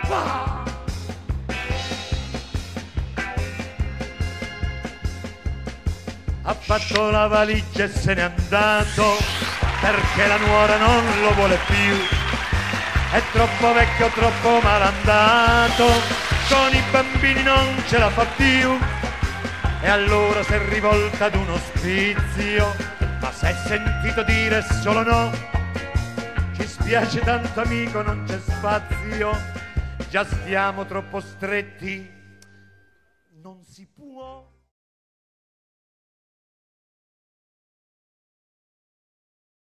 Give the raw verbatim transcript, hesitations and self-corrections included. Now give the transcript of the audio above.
Bah! Ha fatto la valigia e se n'è andato perché la nuora non lo vuole più. È troppo vecchio, troppo malandato, con i bambini non ce la fa più. E allora si è rivolta ad un ospizio, ma s'è sentito dire solo no. Ci spiace tanto amico, non c'è spazio, già stiamo troppo stretti, non si può.